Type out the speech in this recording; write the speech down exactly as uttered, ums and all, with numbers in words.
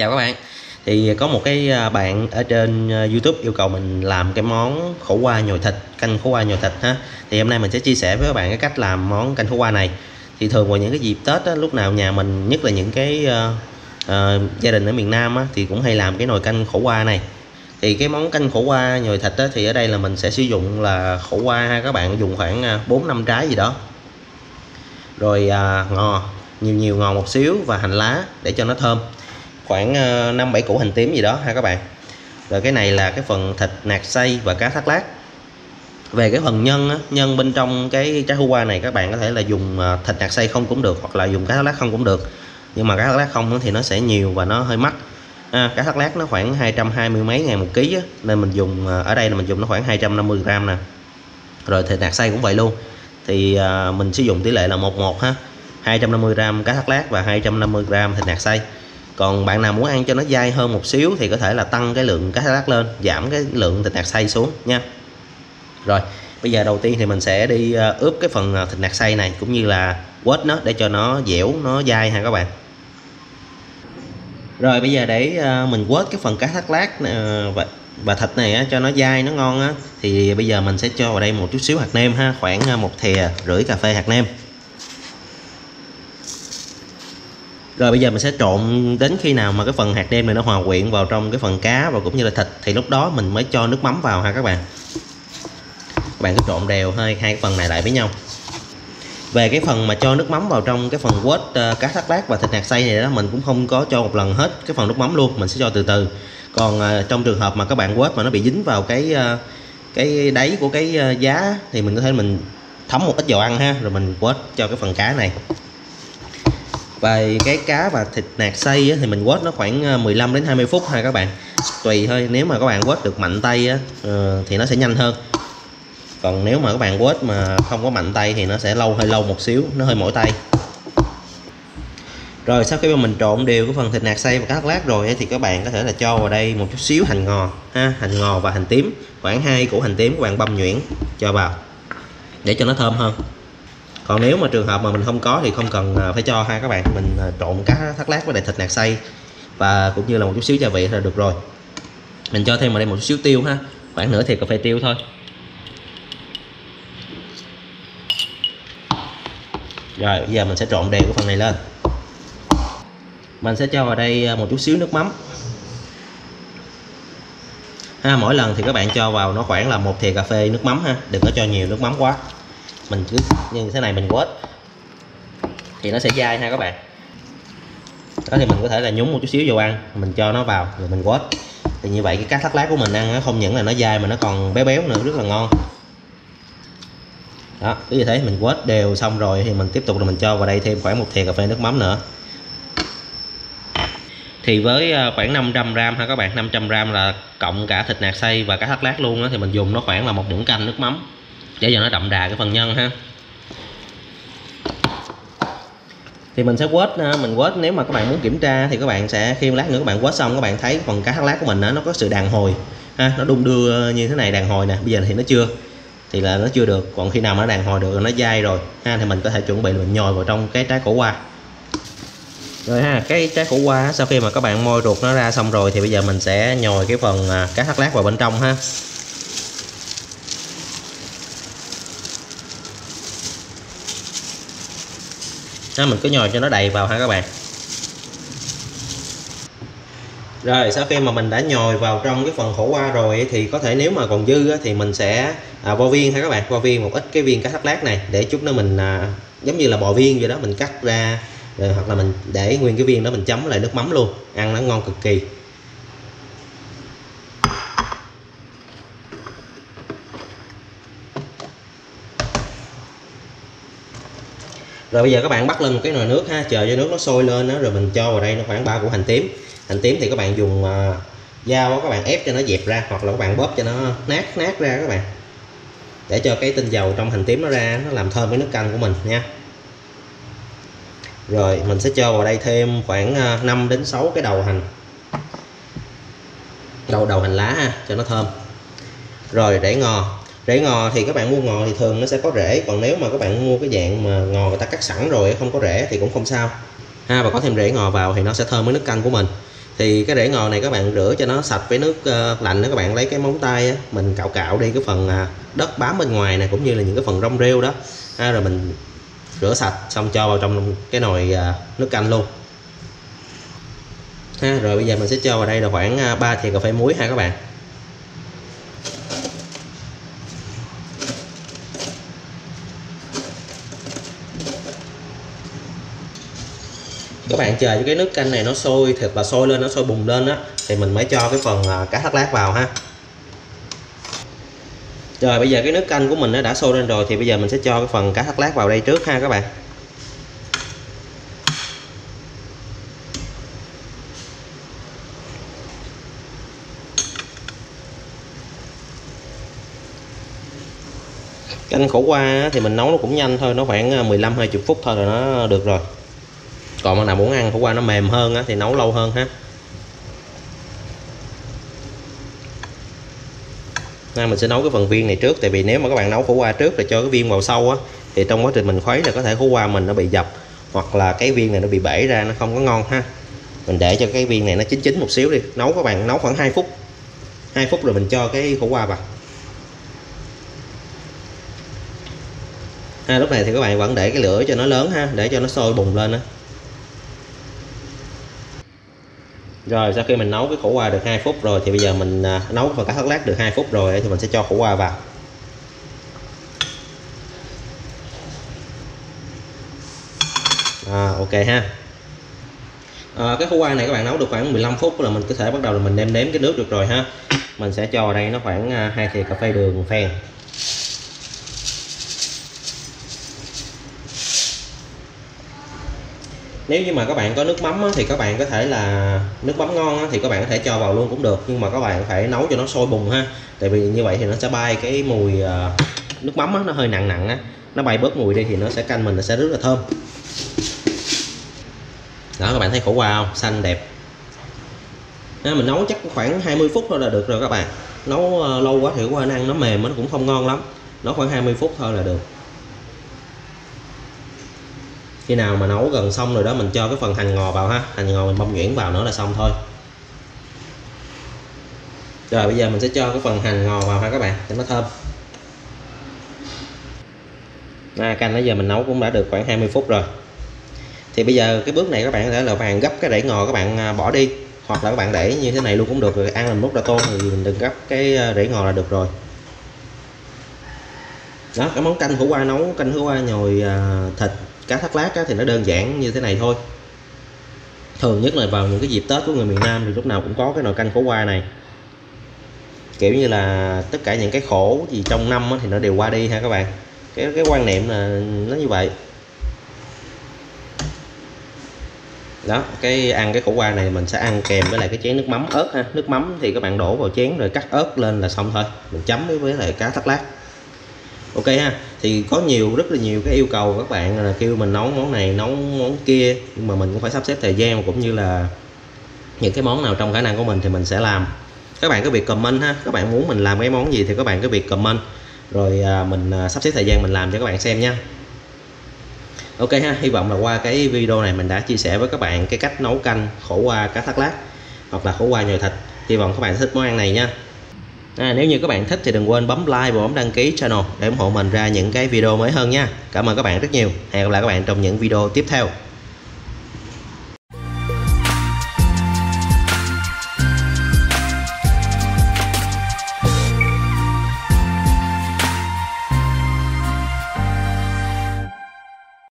Chào các bạn. Thì có một cái bạn ở trên YouTube yêu cầu mình làm cái món khổ qua nhồi thịt, canh khổ qua nhồi thịt ha. Thì hôm nay mình sẽ chia sẻ với các bạn cái cách làm món canh khổ qua này. Thì thường vào những cái dịp Tết á, lúc nào nhà mình, nhất là những cái uh, uh, gia đình ở miền Nam á, thì cũng hay làm cái nồi canh khổ qua này. Thì cái món canh khổ qua nhồi thịt á, thì ở đây là mình sẽ sử dụng là khổ qua ha, các bạn dùng khoảng bốn năm trái gì đó. Rồi uh, ngò, nhiều nhiều ngò một xíu và hành lá để cho nó thơm. Khoảng năm bảy củ hành tím gì đó ha các bạn. Rồi cái này là cái phần thịt nạc xay và cá thác lát. Về cái phần nhân á, nhân bên trong cái trái khổ qua này các bạn có thể là dùng thịt nạc xay không cũng được, hoặc là dùng cá thác lát không cũng được. Nhưng mà cá thác lát không thì nó sẽ nhiều và nó hơi mắc. À, cá thác lát nó khoảng hai trăm hai mươi mấy ngàn một ký á, nên mình dùng ở đây là mình dùng nó khoảng hai trăm năm mươi gram nè. Rồi thịt nạc xay cũng vậy luôn. Thì à, mình sử dụng tỷ lệ là một một ha. hai trăm năm mươi gram cá thác lát và hai trăm năm mươi gram thịt nạc xay. Còn bạn nào muốn ăn cho nó dai hơn một xíu thì có thể là tăng cái lượng cá thác lát lên, giảm cái lượng thịt nạc xay xuống nha. Rồi bây giờ đầu tiên thì mình sẽ đi ướp cái phần thịt nạc xay này cũng như là quết nó để cho nó dẻo, nó dai ha các bạn. Rồi bây giờ để mình quết cái phần cá thác lát và, và thịt này á, cho nó dai, nó ngon á, thì bây giờ mình sẽ cho vào đây một chút xíu hạt nêm ha, khoảng một thìa rưỡi cà phê hạt nêm. Rồi bây giờ mình sẽ trộn đến khi nào mà cái phần hạt nêm này nó hòa quyện vào trong cái phần cá và cũng như là thịt, thì lúc đó mình mới cho nước mắm vào ha các bạn. Các bạn cứ trộn đều hai hai cái phần này lại với nhau. Về cái phần mà cho nước mắm vào trong cái phần quết uh, cá thác lát và thịt nạc xay này đó, mình cũng không có cho một lần hết cái phần nước mắm luôn, mình sẽ cho từ từ. Còn uh, trong trường hợp mà các bạn quết mà nó bị dính vào cái uh, cái đáy của cái uh, giá thì mình có thể mình thấm một ít dầu ăn ha, rồi mình quết cho cái phần cá này. Và cái cá và thịt nạc xay á, thì mình quết nó khoảng mười lăm đến hai mươi phút ha các bạn. Tùy thôi, nếu mà các bạn quết được mạnh tay á, uh, thì nó sẽ nhanh hơn. Còn nếu mà các bạn quết mà không có mạnh tay thì nó sẽ lâu, hơi lâu một xíu, nó hơi mỏi tay. Rồi sau khi mà mình trộn đều cái phần thịt nạc xay và cá thác lát rồi ấy, thì các bạn có thể là cho vào đây một chút xíu hành ngò ha, hành ngò và hành tím, khoảng hai củ hành tím các bạn băm nhuyễn cho vào để cho nó thơm hơn. Còn nếu mà trường hợp mà mình không có thì không cần phải cho ha các bạn, mình trộn cá thác lát với lại thịt nạc xay và cũng như là một chút xíu gia vị là được rồi. Mình cho thêm vào đây một chút xíu tiêu ha, khoảng nửa thìa cà phê tiêu thôi. Rồi bây giờ mình sẽ trộn đều cái phần này lên. Mình sẽ cho vào đây một chút xíu nước mắm ha, mỗi lần thì các bạn cho vào nó khoảng là một thìa cà phê nước mắm ha, đừng có cho nhiều nước mắm quá. Mình cứ như thế này mình quết thì nó sẽ dai ha các bạn. Đó thì mình có thể là nhúng một chút xíu dầu ăn, mình cho nó vào rồi mình quết. Thì như vậy cái cá thác lát của mình ăn không những là nó dai mà nó còn béo béo nữa, rất là ngon. Đó, cứ như thế mình quết đều xong rồi thì mình tiếp tục là mình cho vào đây thêm khoảng một thìa cà phê nước mắm nữa. Thì với khoảng năm trăm gram ha các bạn, năm trăm gram là cộng cả thịt nạc xay và cá thác lát luôn đó, thì mình dùng nó khoảng là một muỗng canh nước mắm để cho nó đậm đà cái phần nhân ha. Thì mình sẽ quết, mình quết nếu mà các bạn muốn kiểm tra thì các bạn sẽ khi lát nữa các bạn quết xong các bạn thấy phần cá thác lát của mình đó, nó có sự đàn hồi ha, nó đung đưa như thế này, đàn hồi nè. Bây giờ thì nó chưa, thì là nó chưa được, còn khi nào mà nó đàn hồi được, nó dai rồi ha, thì mình có thể chuẩn bị mình nhồi vào trong cái trái khổ qua. Rồi ha, cái trái khổ qua sau khi mà các bạn moi ruột nó ra xong rồi thì bây giờ mình sẽ nhồi cái phần cá thác lát vào bên trong ha. Đó, mình cứ nhồi cho nó đầy vào ha các bạn. Rồi sau khi mà mình đã nhồi vào trong cái phần khổ qua rồi thì có thể nếu mà còn dư á, thì mình sẽ à, vo viên ha các bạn, vo viên một ít cái viên cá thác lát này để chút nữa mình à, giống như là bò viên vậy đó, mình cắt ra rồi, hoặc là mình để nguyên cái viên đó mình chấm lại nước mắm luôn, ăn nó ngon cực kỳ. Rồi bây giờ các bạn bắt lên một cái nồi nước ha, chờ cho nước nó sôi lên đó, rồi mình cho vào đây nó khoảng ba củ hành tím. Hành tím thì các bạn dùng uh, dao các bạn ép cho nó dẹp ra, hoặc là các bạn bóp cho nó nát nát ra các bạn, để cho cái tinh dầu trong hành tím nó ra, nó làm thơm cái nước canh của mình nha. Rồi mình sẽ cho vào đây thêm khoảng năm đến sáu cái đầu hành, đầu đầu hành lá ha, cho nó thơm. Rồi rễ ngò, rễ ngò thì các bạn mua ngò thì thường nó sẽ có rễ, còn nếu mà các bạn mua cái dạng mà ngò người ta cắt sẵn rồi không có rễ thì cũng không sao ha, và có thêm rễ ngò vào thì nó sẽ thơm với nước canh của mình. Thì cái rễ ngò này các bạn rửa cho nó sạch với nước uh, lạnh đó, các bạn lấy cái móng tay á, mình cạo cạo đi cái phần uh, đất bám bên ngoài này cũng như là những cái phần rong rêu đó ha, rồi mình rửa sạch xong cho vào trong cái nồi uh, nước canh luôn ha. Rồi bây giờ mình sẽ cho vào đây là khoảng uh, ba thìa cà phê muối ha các bạn. Các bạn chờ cho cái nước canh này nó sôi thật là sôi lên, nó sôi bùng lên á thì mình mới cho cái phần cá thác lát vào ha. Rồi bây giờ cái nước canh của mình nó đã sôi lên rồi thì bây giờ mình sẽ cho cái phần cá thác lát vào đây trước ha các bạn. Canh khổ qua thì mình nấu nó cũng nhanh thôi, nó khoảng mười lăm hai mươi phút thôi là nó được rồi. Còn bạn nào muốn ăn khổ qua nó mềm hơn á, thì nấu lâu hơn ha. Nên mình sẽ nấu cái phần viên này trước, tại vì nếu mà các bạn nấu khổ qua trước rồi cho cái viên vào sâu á thì trong quá trình mình khuấy là có thể khổ qua mình nó bị dập hoặc là cái viên này nó bị bể ra, nó không có ngon ha. Mình để cho cái viên này nó chín chín một xíu đi. Nấu các bạn nấu khoảng hai phút. hai phút rồi mình cho cái khổ qua vào. Ha, lúc này thì các bạn vẫn để cái lửa cho nó lớn ha, để cho nó sôi bùng lên á. Rồi sau khi mình nấu cái khổ qua được hai phút rồi thì bây giờ mình à, nấu phần cá thác lát được hai phút rồi thì mình sẽ cho khổ qua vào. À, ok ha. À, cái khổ qua này các bạn nấu được khoảng mười lăm phút là mình có thể bắt đầu là mình nêm nếm cái nước được rồi ha. Mình sẽ cho vào đây nó khoảng hai thìa cà phê đường phen. Nếu như mà các bạn có nước mắm á, thì các bạn có thể là nước mắm ngon á, thì các bạn có thể cho vào luôn cũng được, nhưng mà các bạn phải nấu cho nó sôi bùng ha, tại vì như vậy thì nó sẽ bay cái mùi uh, nước mắm á, nó hơi nặng nặng á, nó bay bớt mùi đi thì nó sẽ canh mình nó sẽ rất là thơm. Đó, các bạn thấy khổ qua không, xanh đẹp. Đó, mình nấu chắc khoảng hai mươi phút thôi là được rồi các bạn. Nấu uh, lâu quá thì khổ qua ăn nó mềm nó cũng không ngon lắm, nấu khoảng hai mươi phút thôi là được. Khi nào mà nấu gần xong rồi đó mình cho cái phần hành ngò vào ha, hành ngò mình băm nhuyễn vào nữa là xong thôi. Rồi bây giờ mình sẽ cho cái phần hành ngò vào ha các bạn cho nó thơm. À, canh nãy giờ mình nấu cũng đã được khoảng hai mươi phút rồi. Thì bây giờ cái bước này các bạn có thể là các bạn gấp cái rễ ngò các bạn bỏ đi, hoặc là các bạn để như thế này luôn cũng được, rồi ăn làm mút ra tô thì mình đừng gấp cái rễ ngò là được rồi. Đó, cái món canh khổ qua nấu canh khổ qua nhồi thịt cá thác lát á, thì nó đơn giản như thế này thôi. Thường nhất là vào những cái dịp Tết của người miền Nam thì lúc nào cũng có cái nồi canh khổ qua này, kiểu như là tất cả những cái khổ gì trong năm á, thì nó đều qua đi ha các bạn. Cái cái quan niệm là nó như vậy. Đó, cái ăn cái khổ qua này mình sẽ ăn kèm với lại cái chén nước mắm ớt ha. Nước mắm thì các bạn đổ vào chén rồi cắt ớt lên là xong thôi, mình chấm với, với lại cá thác lát. Ok ha. Thì có nhiều rất là nhiều cái yêu cầu các bạn là kêu mình nấu món này nấu món kia, nhưng mà mình cũng phải sắp xếp thời gian cũng như là những cái món nào trong khả năng của mình thì mình sẽ làm. Các bạn có việc comment ha, các bạn muốn mình làm cái món gì thì các bạn có việc comment rồi à, mình à, sắp xếp thời gian mình làm cho các bạn xem nha. Ok ha, hy vọng là qua cái video này mình đã chia sẻ với các bạn cái cách nấu canh khổ qua cá thác lát hoặc là khổ qua nhồi thịt. Hy vọng các bạn thích món ăn này nha. À, nếu như các bạn thích thì đừng quên bấm like và bấm đăng ký channel để ủng hộ mình ra những cái video mới hơn nha. Cảm ơn các bạn rất nhiều. Hẹn gặp lại các bạn trong những video tiếp theo.